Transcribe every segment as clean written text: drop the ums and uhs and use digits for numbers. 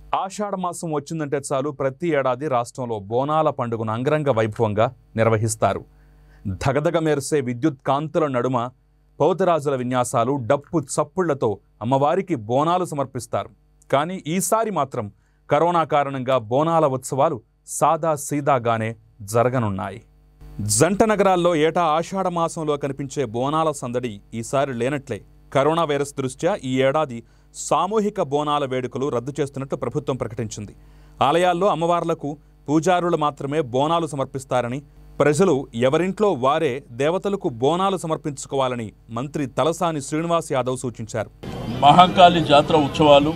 ఆషాఢ మాసం వచ్చిందంటే చాలు ప్రతి ఏడాది రాష్ట్రంలో బోనాల పండుగను అంగరంగ వైభవంగా నిర్వహిస్తారు. ధగధగ మెరిసే విద్యుత్ కాంతుల నడుమ పౌతరాజుల విన్యాసాలు, డప్పు చప్పుళ్లతో అమ్మవారికి బోనాలు సమర్పిస్తారు. కానీ ఈసారి మాత్రం కరోనా కారణంగా బోనాల ఉత్సవాలు సాదా సీదాగానే జరగనున్నాయి. జంట నగరాల్లో ఏటా ఆషాఢ మాసంలో కనిపించే బోనాల సందడి ఈసారి లేనట్లే. కరోనా వైరస్ దృష్ట్యా ఈ ఏడాది సామూహిక బోనాల వేడుకలు రద్దు చేస్తున్నట్టు ప్రభుత్వం ప్రకటించింది. ఆలయాల్లో అమ్మవార్లకు పూజారులు మాత్రమే బోనాలు సమర్పిస్తారని, ప్రజలు ఎవరింట్లో వారే దేవతలకు బోనాలు సమర్పించుకోవాలని మంత్రి తలసాని శ్రీనివాస్ యాదవ్ సూచించారు. మహంకాళి జాతర ఉత్సవాలు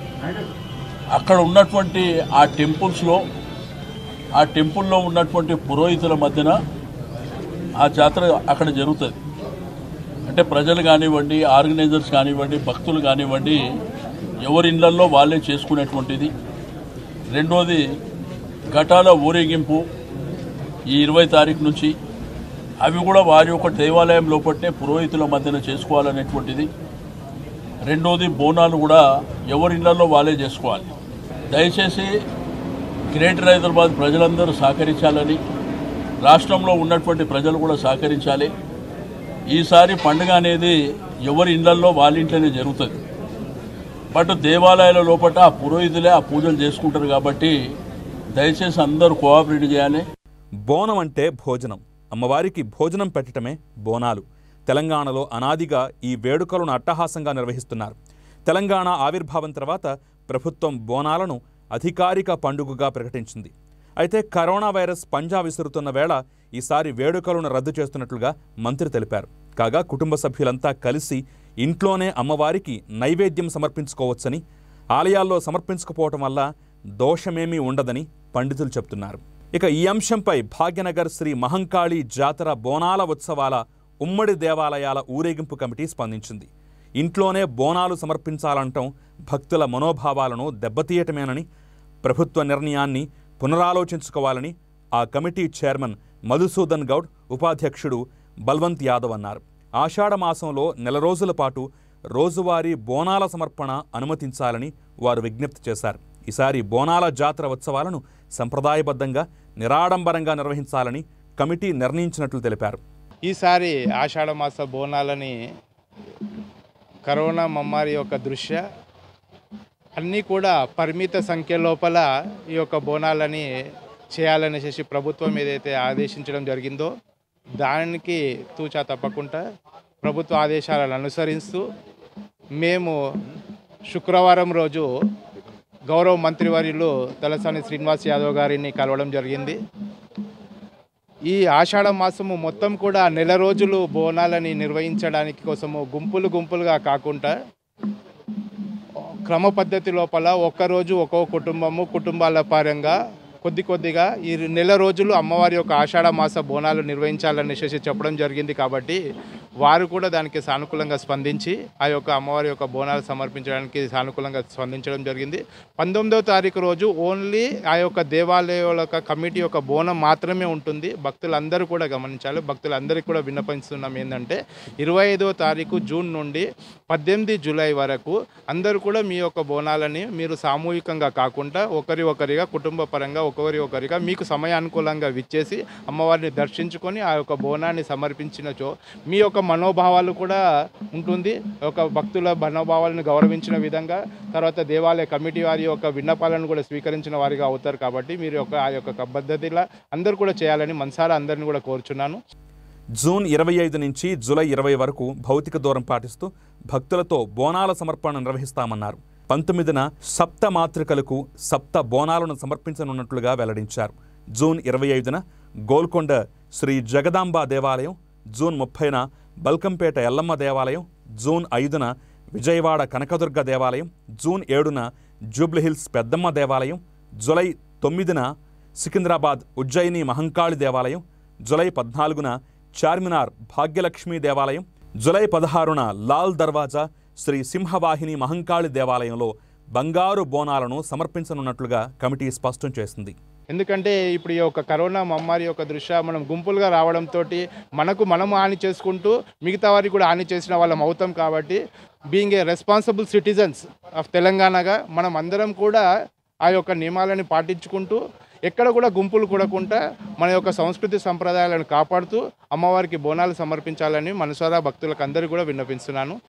అక్కడ ఉన్నటువంటి ఆ టెంపుల్లో ఉన్నటువంటి పురోహితుల మధ్యన ఆ జాతర అక్కడ జరుగుతుంది. అంటే ప్రజలు కానివ్వండి, ఆర్గనైజర్స్ కానివ్వండి, భక్తులు కానివ్వండి, ఎవరి ఇళ్లల్లో వాళ్ళే చేసుకునేటువంటిది. రెండోది ఘటాల ఊరేగింపు ఈ 20 తారీఖు నుంచి, అవి కూడా వారి యొక్క దేవాలయం లోపట్నే పురోహితుల మధ్యన చేసుకోవాలనేటువంటిది. రెండోది బోనాలు కూడా ఎవరి ఇళ్లలో వాళ్ళే చేసుకోవాలి. దయచేసి గ్రేటర్ హైదరాబాద్ ప్రజలందరూ సహకరించాలని, రాష్ట్రంలో ఉన్నటువంటి ప్రజలు కూడా సహకరించాలి. ఈసారి పండుగ అనేది ఎవరి ఇళ్లల్లో వాళ్ళ ఇంట్లోనే జరుగుతుంది. బట్ దేవాలయాల లోపల ఆ పురోహితులే ఆ పూజలు చేసుకుంటారు కాబట్టి దయచేసి అందరూ కోఆపరేట్ చేయాలి. బోనం అంటే భోజనం. అమ్మవారికి భోజనం పెట్టడమే బోనాలు. తెలంగాణలో అనాదిగా ఈ వేడుకలను అట్టహాసంగా నిర్వహిస్తున్నారు. తెలంగాణ ఆవిర్భావం తర్వాత ప్రభుత్వం బోనాలను అధికారిక పండుగగా ప్రకటించింది. అయితే కరోనా వైరస్ పంజా విసురుతున్న వేళ ఈసారి వేడుకలను రద్దు చేస్తున్నట్లుగా మంత్రి తెలిపారు. కాగా కుటుంబ సభ్యులంతా కలిసి ఇంట్లోనే అమ్మవారికి నైవేద్యం సమర్పించుకోవచ్చని, ఆలయాల్లో సమర్పించకపోవటం వల్ల దోషమేమీ ఉండదని పండితులు చెబుతున్నారు. ఇక ఈ అంశంపై భాగ్యనగర్ శ్రీ మహంకాళి జాతర బోనాల ఉత్సవాల ఉమ్మడి దేవాలయాల ఊరేగింపు కమిటీ స్పందించింది. ఇంట్లోనే బోనాలు సమర్పించాలంటం భక్తుల మనోభావాలను దెబ్బతీయటమేనని, ప్రభుత్వ నిర్ణయాన్ని పునరాలోచించుకోవాలని ఆ కమిటీ చైర్మన్ మధుసూదన్ గౌడ్, ఉపాధ్యక్షుడు బల్వంత్ యాదవ్ అన్నారు. ఆషాఢ మాసంలో నెల రోజుల పాటు రోజువారీ బోనాల సమర్పణ అనుమతించాలని వారు విజ్ఞప్తి చేశారు. ఈసారి బోనాల జాతర ఉత్సవాలను సంప్రదాయబద్ధంగా నిరాడంబరంగా నిర్వహించాలని కమిటీ నిర్ణయించినట్లు తెలిపారు. ఈసారి ఆషాఢ మాస బోనాలని కరోనా మమ్మారి యొక్క దృష్ట్యా అన్నీ కూడా పరిమిత సంఖ్య లోపల ఈ యొక్క బోనాలని చేయాలనేసి ప్రభుత్వం ఏదైతే ఆదేశించడం జరిగిందో దానికి తూచా తప్పకుండా ప్రభుత్వ ఆదేశాలను అనుసరిస్తూ మేము శుక్రవారం రోజు గౌరవ మంత్రివర్యులు తలసాని శ్రీనివాస్ యాదవ్ గారిని కలవడం జరిగింది. ఈ ఆషాఢ మాసము మొత్తం కూడా నెల రోజులు బోనాలని నిర్వహించడానికి కోసము గుంపులుగా కాకుండా క్రమ పద్ధతి లోపల ఒక్కరోజు ఒక్కో కుటుంబాల పరంగా కొద్దిగా ఈ నెల రోజులు అమ్మవారి యొక్క ఆషాఢ మాస బోనాలు నిర్వహించాలనేసి చెప్పడం జరిగింది. కాబట్టి వారు కూడా దానికి సానుకూలంగా స్పందించి ఆ యొక్క అమ్మవారి యొక్క బోనాలు సమర్పించడానికి సానుకూలంగా స్పందించడం జరిగింది. 19వ తారీఖు రోజు ఓన్లీ ఆ యొక్క దేవాలయాల యొక్క కమిటీ యొక్క బోనం మాత్రమే ఉంటుంది. భక్తులందరూ కూడా గమనించాలి. భక్తులందరికీ కూడా విన్నపిస్తున్నాం ఏంటంటే 25వ తారీఖు జూన్ నుండి 18 జూలై వరకు అందరూ కూడా మీ యొక్క బోనాలని మీరు సామూహికంగా కాకుండా ఒకరిగా కుటుంబ పరంగా ఒకరిగా మీకు సమయానుకూలంగా విచ్చేసి అమ్మవారిని దర్శించుకొని ఆ యొక్క బోనాన్ని సమర్పించినచో మీ యొక్క మనోభావాలు కూడా ఉంటుంది. ఒక భక్తుల మనోభావాలను గౌరవించిన విధంగా తర్వాత దేవాలయ కమిటీ వారి యొక్క విన్నపాలను కూడా స్వీకరించిన వారిగా అవుతారు. కాబట్టి మీరు ఆ యొక్క పద్ధతిలో అందరూ కూడా చేయాలని మనసారా అందరిని కూడా కోరుచున్నాను. జూన్ 25 నుంచి జూలై 20 వరకు భౌతిక దూరం పాటిస్తూ భక్తులతో బోనాల సమర్పణ నిర్వహిస్తామన్నారు. 19న సప్త మాతృకలకు సప్త బోనాలను సమర్పించనున్నట్లుగా వెల్లడించారు. జూన్ 25న గోల్కొండ శ్రీ జగదాంబ దేవాలయం, జూన్ 30న బల్కంపేట ఎల్లమ్మ దేవాలయం, జూన్ 5న విజయవాడ కనకదుర్గ దేవాలయం, జూన్ 7న జూబ్లీహిల్స్ పెద్దమ్మ దేవాలయం, జూలై 9న సికింద్రాబాద్ ఉజ్జయిని మహంకాళి దేవాలయం, జూలై 14న చార్మినార్ భాగ్యలక్ష్మి దేవాలయం, జూలై 16న లాల్ దర్వాజా శ్రీ సింహవాహిని మహంకాళి దేవాలయంలో బంగారు బోనాలను సమర్పించనున్నట్లుగా కమిటీ స్పష్టం చేసింది. ఎందుకంటే ఇప్పుడు ఈ యొక్క కరోనా మమ్మారి యొక్క దృష్ట్యా మనం గుంపులుగా రావడంతో మనము హాని చేసుకుంటూ మిగతా వారికి కూడా హాని చేసిన వాళ్ళం అవుతాం. కాబట్టి being a responsible citizens of తెలంగాణగా మనం అందరం కూడా ఆ యొక్క నియమాలని పాటించుకుంటూ ఎక్కడ కూడా గుంపులు కూడకుండా మన యొక్క సంస్కృతి సంప్రదాయాలను కాపాడుతూ అమ్మవారికి బోనాలు సమర్పించాలని మనసారా భక్తులకు అందరికీ కూడా విన్నపిస్తున్నాను.